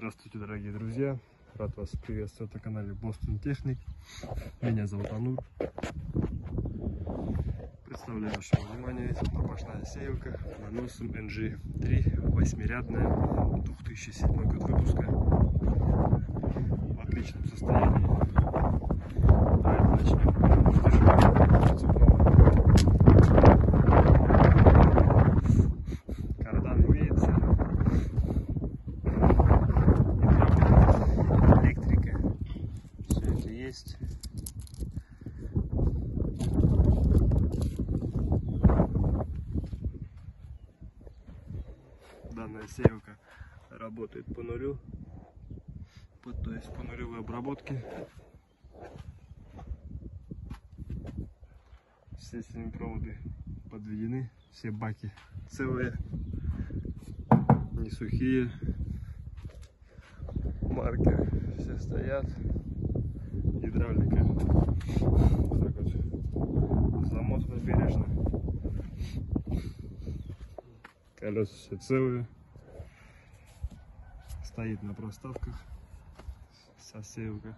Здравствуйте, дорогие друзья! Рад вас приветствовать на канале Boston Technic. Меня зовут Анур. Представляю вашему вниманию пропашная сеялка наносом NG3, 8-рядная, 2007 год выпуска, в отличном состоянии. Давайте начнем. Кардан имеется, электрика, все это есть. Данная сеялка работает по нулю, то есть по нулевой обработке. Все семипроводы подведены, все баки целые, не сухие, маркеры все стоят, гидравлика так вот замотана бережно, колеса все целые, стоит на проставках вся сеялка,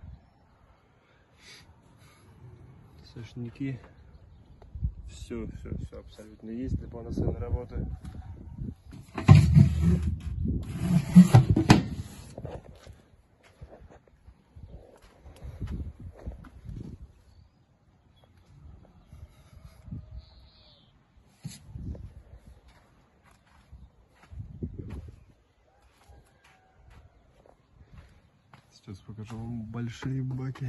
сошники. Все абсолютно есть для полноценной работы. Сейчас покажу вам большие баки.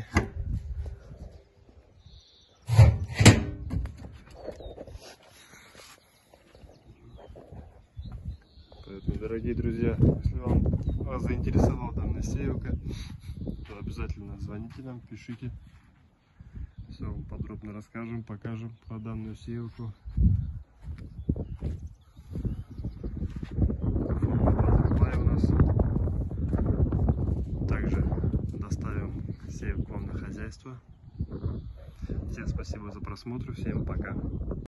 Поэтому, дорогие друзья, если вас заинтересовала данная сеялка, то обязательно звоните нам, пишите. Все вам подробно расскажем, покажем про данную сеялку. Форма у нас. Также доставим сеялку вам на хозяйство. Всем спасибо за просмотр, всем пока.